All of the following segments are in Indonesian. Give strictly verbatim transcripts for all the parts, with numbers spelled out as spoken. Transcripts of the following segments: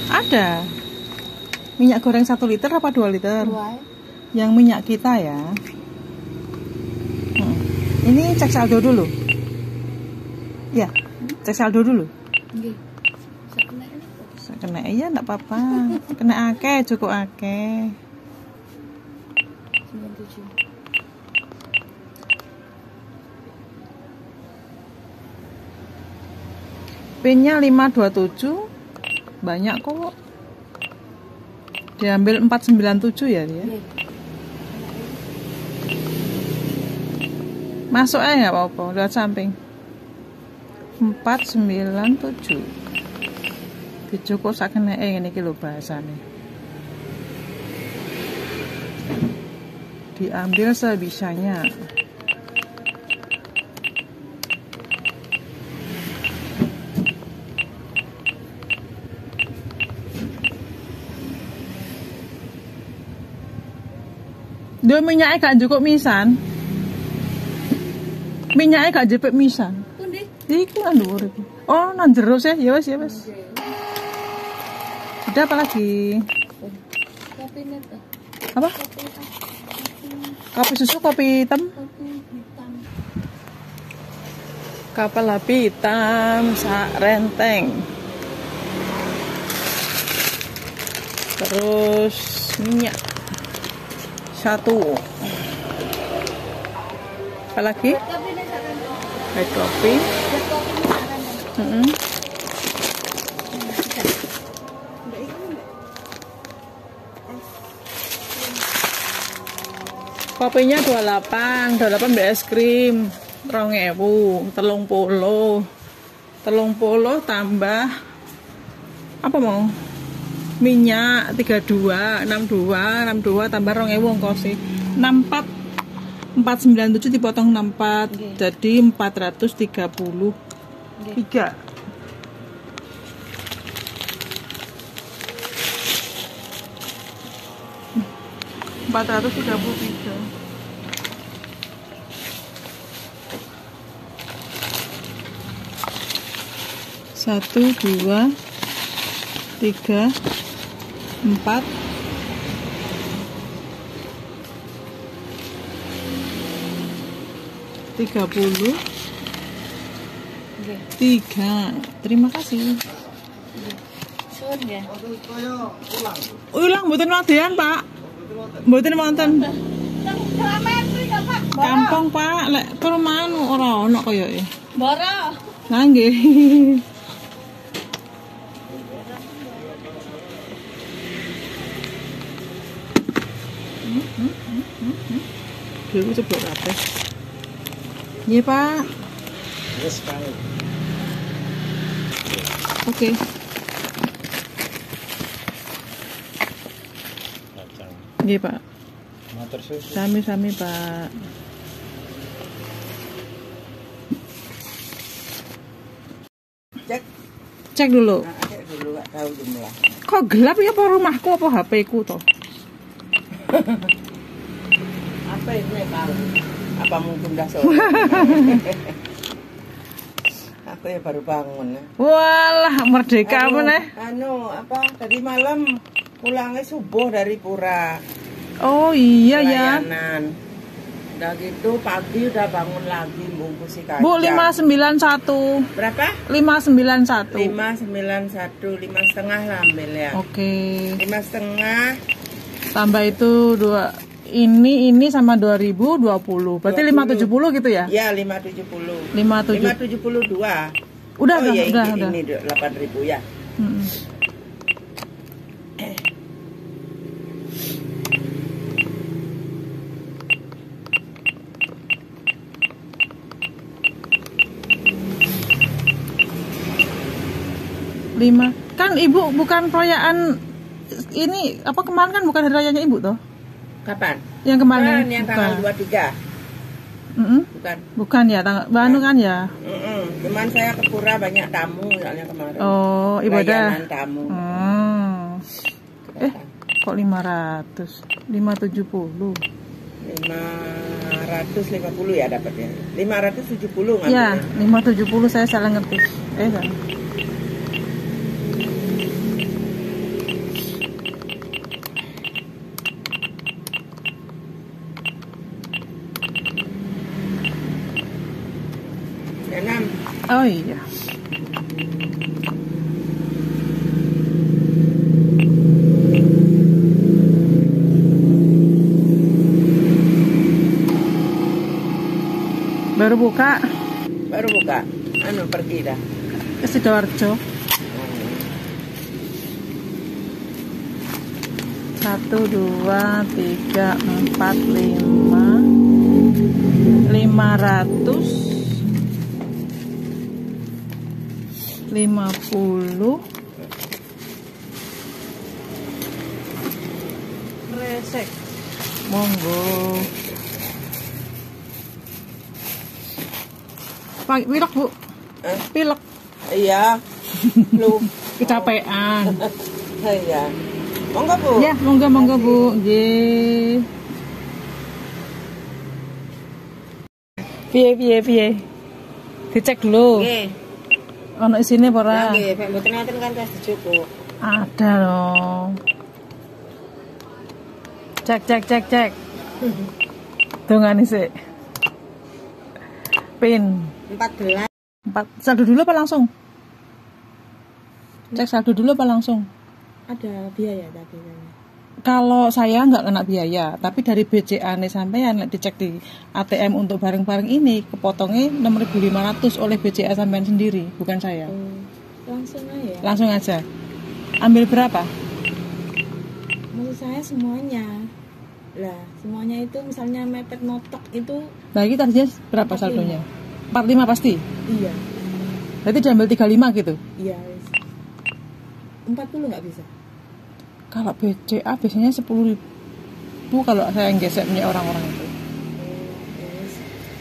Ada. Minyak goreng satu liter apa dua liter? Dua. Yang minyak kita ya. Hmm. Ini cek saldo dulu. Ya, cek saldo dulu. Nggih. Kena iya enggak apa-apa. Kena akeh, cukup akeh. sembilan puluh tujuh. Pinnya lima dua tujuh. Banyak kok. Diambil empat sembilan tujuh ya dia. Masuk aja nggak apa-apa, lihat samping. empat sembilan tujuh. Dicukup sakene eh ini kilo bahasane. Diambil sebisanya. Dua minyaknya gak cukup misan. Minyaknya gak jepit misan. Pundi? Iku kan dhuwur iki. Oh, nang jero sih. Ya wis, ya wis. Udah apa lagi? Kopi neta. Apa? Kopi susu, kopi hitam. Kopi hitam. Kapal api hitam sak renteng. Terus minyak satu. Apa lagi? Kopi neta kan. White coffee. Ya kopi neta kan. Mm-hmm. Kopinya dua puluh delapan, dua puluh delapan es krim, rong ewu, telung puluh, telung puluh tambah apa mau? Minyak tiga puluh dua, enam puluh dua, enam puluh dua tambah rong ewu ongkosi, enam puluh empat, empat ratus sembilan puluh tujuh dipotong enam puluh empat, okay. Jadi empat ratus tiga puluh tiga. Okay. empat ratus tiga puluh tiga. Satu, dua, tiga, empat, tiga puluh, tiga. Terima kasih. Sun ya. Ulang, mboten wadean, Pak. Mboten wonten. Kampung, Pak. Lek perumahan ora ono koyoke. Boro. Nah, nggih. Dulu ceblok kabeh. Nggih, Pak. Yes, Pak. Oke. Nggih, Pak. Matur suwun. Sami-sami, Pak. Cek. Cek dulu. Nah, cek dulu gak tahu jumlah. Kok gelap ya apa rumahku apa H P-ku toh? Apa ini, Pak? Apa mungkin udah sore? Aku ya baru bangun ya. Walah, merdeka anu, meneh. Anu, apa? Tadi malam pulangnya subuh dari pura. Oh iya ya. Pelayanan. Udah gitu pagi udah bangun lagi bungkusi kacang. Bu, lima sembilan satu. Berapa? lima sembilan satu. lima sembilan satu, lima setengah lah ambil ya. Oke. Lima setengah. Tambah itu dua. Ini ini sama dua ribu dua puluh. Berarti lima tujuh puluh gitu ya? Iya, lima tujuh puluh. lima tujuh puluh dua. Udah, oh, udah, iya, udah, ini, udah. Ini delapan ribu ya. Hmm. Lima. Kan Ibu bukan perayaan ini apa kemarin kan bukan hari rayanya Ibu toh? Kapan? Yang kemarin. Kan yang tanggal dua puluh tiga. Mm -mm. Bukan. Bukan ya, tanggal Banu kan ya. Mm -mm. Cuman saya ke pura banyak tamu soalnya kemarin. Oh, ibadah. Layanan tamu. Hmm. Eh, kok lima ratus? lima tujuh puluh. lima ratus lima puluh ya dapatnya. lima ratus tujuh puluh ngambil. Ya, lima tujuh puluh saya salah ngetik. Eh, salah. iya. Baru buka. Baru buka. Anu pergi dah. Ke Sidoarjo. Satu, dua, tiga, empat, lima, lima ratus lima puluh. Resek. Monggo. Pak, pilek bu. Eh? Pilek. Iya. Lu Kecapean. iya. Monggo Bu. Ya, monggo monggo Bu. Nggih. Piye piye piye. Dicek dulu. Nggih. Ono isine apa ora? Nggih, mek mboten ngaten kan tes dicukup. Ada loh. Cek cek cek cek. Dongane sik. Pin. empat belas. Empat. Saldo dulu apa langsung? Cek saldo dulu apa langsung? Ada biaya tapi kan. Kalau saya nggak kena biaya, tapi dari B C A nih sampean dicek di A T M untuk barang-barang ini kepotongnya enam ribu lima ratus oleh B C A sampean sendiri, bukan saya. Oh, langsung aja. Langsung aja. Ambil berapa? Maksud saya semuanya. Lah, semuanya itu misalnya mepet notok itu Lagi tadinya berapa empat puluh lima. saldonya? empat puluh lima pasti. iya. Berarti diambil tiga puluh lima gitu. Iya. empat puluh nggak bisa. Kalau B C A biasanya sepuluh ribu kalau saya yang geseknya orang-orang itu. Oh, yes.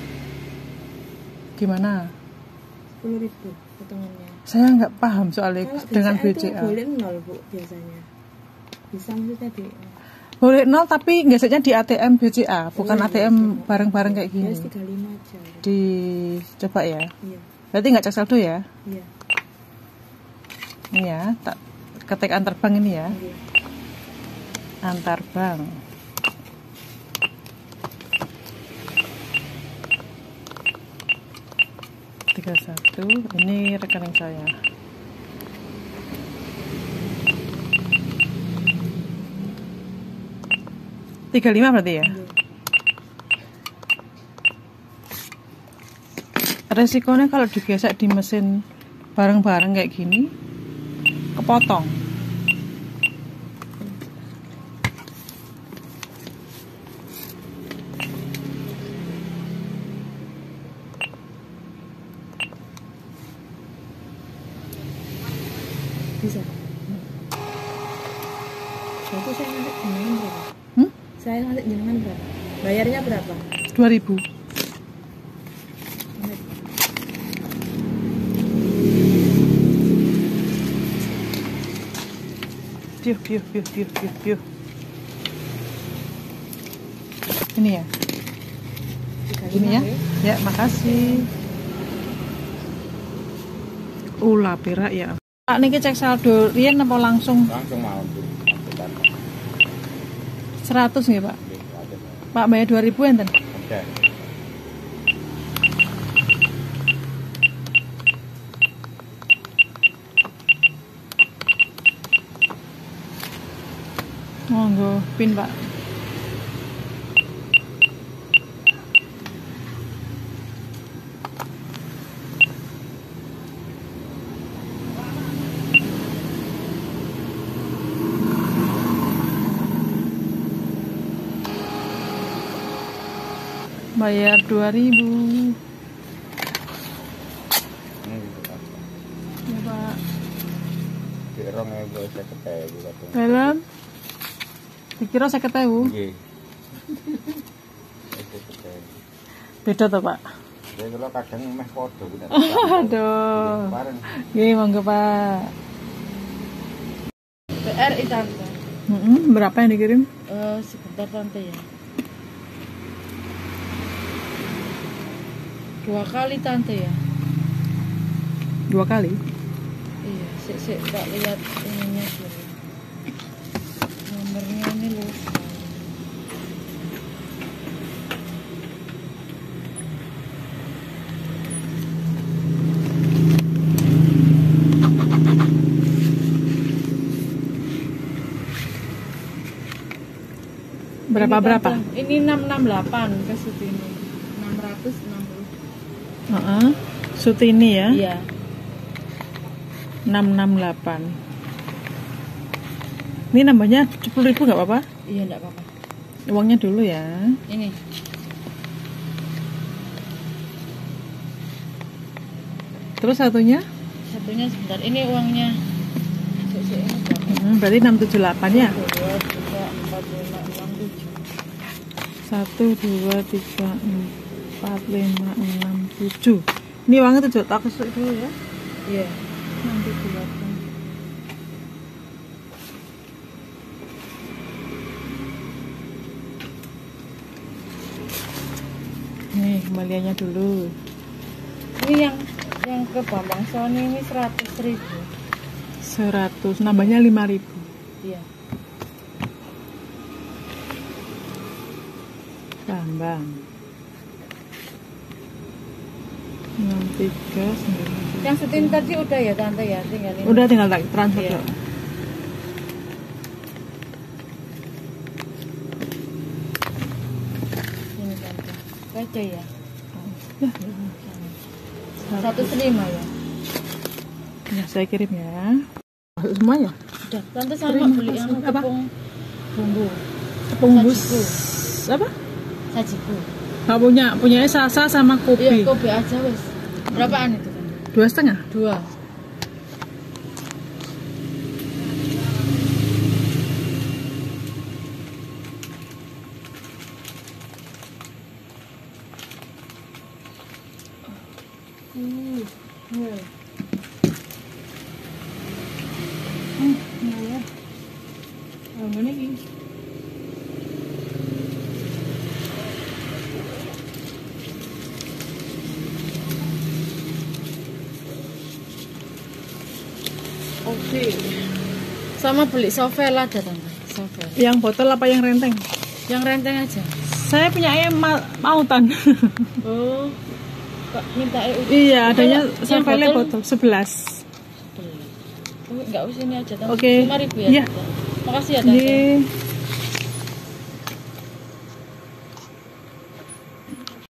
Gimana? sepuluh ribu potongannya. Saya nggak paham soalnya Kalau dengan B C itu A. boleh nol Bu biasanya. Bisa maksudnya di Boleh nol tapi geseknya di A T M B C A, bukan Oh, A T M bareng-bareng kayak gini. harus tiga puluh lima aja. Dicoba ya. Iya. Berarti nggak cek saldo ya? Iya. Ini ya, tak ketik antar bank ini ya. Iya. Antar bank. tiga puluh satu, ini rekening saya. tiga puluh lima berarti ya? Iya. Resikonya kalau digesek di mesin bareng-bareng kayak gini, kepotong. Bisa. Berarti saya nanti jenengan berapa? Hmm? Saya nanti jenengan berapa? Bayarnya berapa? dua ribu. Piuh, piuh, piuh, piuh, piuh, piuh. Ini ya? Ini ya? Ya, makasih. Ulah pira ya. Pak niki cek saldo riyen apa langsung? Langsung mau Bu. seratus nggih, Pak? Pak bayar dua ribu enten? Ada. Monggo, pin, Pak. Bayar dua ribu. Ini gitu Pak. Ya, Pak. Di rong ewu saya ketemu juga tuh. Dalam dikira saya ketemu. Nggih. Itu ketemu. Beda toh, Pak? Ya kalau kadang meh podo kita. Aduh. Bareng. Nggih, monggo, Pak. B R I tante. Mm-mm, berapa yang dikirim? Eh, sebentar tante ya. Dua kali tante ya. Dua kali. Iya, sik sik tak lihat ininya dulu. Nomornya ini lupa. Berapa Ini berapa? kadang- Ini enam enam delapan ke Sutini. enam ratus enam puluh. Heeh. Sutini ya. Iya. enam enam delapan. Ini nambahnya sepuluh ribu nggak apa-apa? Iya, enggak apa-apa. Uangnya dulu ya. Ini. Terus satunya? Satunya sebentar. Ini uangnya. Sik, sik, ini berapa? Hmm, berarti enam tujuh delapan ya. dua, tiga, empat, lima, enam, tujuh. satu, dua, tiga, empat, lima, enam, tujuh. Ini uangnya tujuh. Aku susun dulu ya. Iya. enam tujuh delapan. Nih kembaliannya dulu. Ini yang yang ke Bambang Sony ini seratus ribu. Seratus. Nambahnya lima ribu. Iya. Bambang. enam tiga sembilan. Yang setin tadi udah ya tante ya, tinggal ini. Udah tinggal tak transfer Iya. yuk. Ini tante. Baca ya. Ya, Satu lima ya. ya, saya kirim ya. Masuk semua ya? Udah, tante sama Terima beli yang kasih. Apa? tepung bumbu Tepung bus. Sajiku. Apa? sajiku. Nggak punya, punya Sasa sama Iya, kopi. kopi aja wes. Berapaan itu tante? Dua setengah. Dua. Hmm, ya. Ya. Oh, mana ini? Oke. Sama beli sovel ada tante. Sovel. Yang botol apa yang renteng? Yang renteng aja. Saya punya ayam ma mautan. Oh. Kak minta E U. Iya, adanya Yang sampelnya botol? botol sebelas. Oh, enggak usah ini aja tante. Oke. lima ribu ya. Iya. Tante. Makasih ya tante. Ini